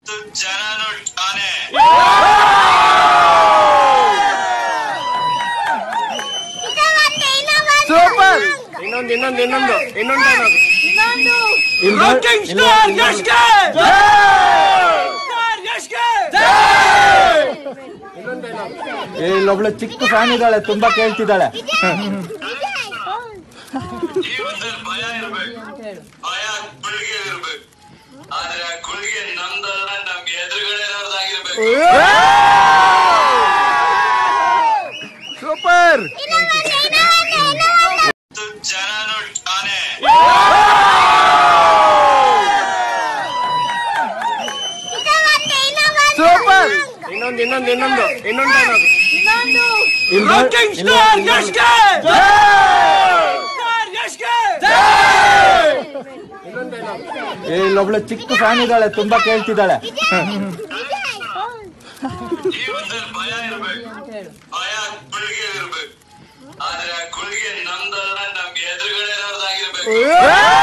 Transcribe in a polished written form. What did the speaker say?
ಜನ ನೋಡ್ತಾನೆ. ಸೂಪರ್. ಇನ್ನೊಂದು ಇಲ್ಲೊಬ್ಳು ಚಿಕ್ಕ ಫ್ಯಾನ್ ಇದ್ದಾಳೆ, ತುಂಬಾ ಕೇಳ್ತಿದ್ದಾಳೆ. ಜೀವನದಲ್ಲಿ ಭಯ ಇರ್ಬೇಕು, ಭಯ ಗುಳಿಗೆ ಇರ್ಬೇಕು. ಆದ್ರೆ ಆ ಗುಳಿಗೆ ನಮ್ದಲ್ಲ, ನಮ್ಗೆ ಎದುರುಗಡೆಯವ್ರದ್ದಾಗಿರ್ಬೇಕು. ಸೂಪರ್. ಜನ ನೋಡ್ತಾನೆ. ಸೂಪರ್. ಇಲ್ಲೊಬ್ಳು ಚಿಕ್ಕ ಫ್ಯಾನ್ ಇದ್ದಾಳೆ, ತುಂಬಾ ಕೇಳ್ತಿದ್ದಾಳೆ. ಜೀವನದಲ್ಲಿ ಭಯ ಇರ್ಬೇಕು, ಭಯ ಗುಳಿಗೆ ಇರ್ಬೇಕು. ಆದ್ರೆ ಆ ಗುಳಿಗೆ ನಮ್ದಲ್ಲ, ನಮ್ಗೆ ಎದುರುಗಡೆಯವ್ರದ್ದಾಗಿರ್ಬೇಕು.